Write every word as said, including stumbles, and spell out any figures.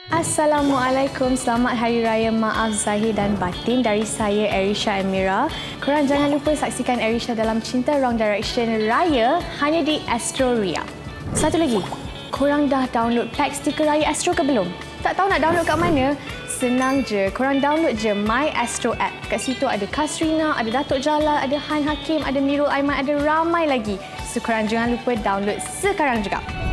Assalamualaikum, selamat Hari Raya Maaf Zahir dan Batin dari saya Erysha Amira. Korang jangan lupa saksikan Erysha dalam Chinta Wrong Direction Raya hanya di Astro Ria. Satu lagi, korang dah download pack stiker Raya Astro ke belum? Tak tahu nak download kat mana? Senang je, korang download je My Astro app. Kat situ ada Kasrina, ada Datuk Jalal, ada Han Hakim, ada Mirul Aiman, ada ramai lagi. So korang jangan lupa download sekarang juga.